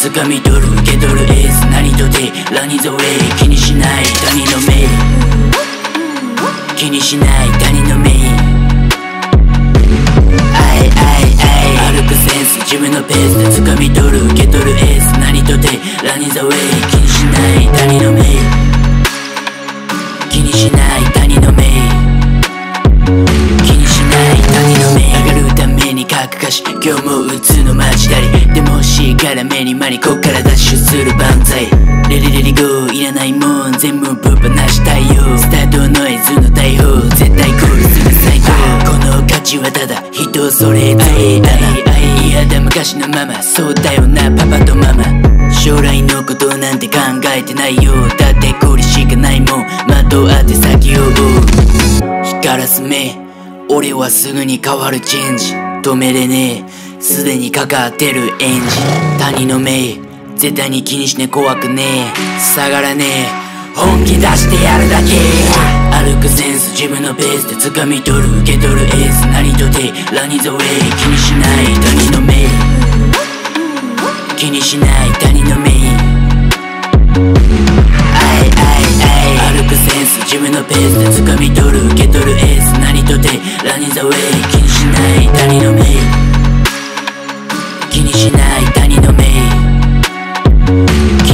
掴み取る受け取るエース何とてラニザウェイ気にしない他人の目気にしない他人の目歩くセンス自分のペースで掴み取る受け取るエース何とてラニザウェイ気にしない他人の目気にしない他人の目気にしない他人の目上がるために書く歌詞今日も打つの待ちだりでも欲しいから目に間にこっからダッシュする万歳レレレレゴーいらないもん全部ぶっ放したいよスタートノイズの大砲絶対コールする最高この価値はただ人それぞれだないやだ昔のママそうだよなパパとママ将来のことなんて考えてないよだってこれしかないもん的当て先を追う光らす目俺はすぐに変わるチェンジ止めれねえすでにかかってるエンジン他人の目絶対に気にしね怖くねえ下がらねえ本気出してやるだけ歩くセンス自分のペースで掴み取る受け取るエース何とてラニザウェイ気にしない他人の目気にしない他人の目歩くセンス自分のペースで掴み取る受け取るエース何とてラニザウェイ気にしない他人の目気にしない他人の目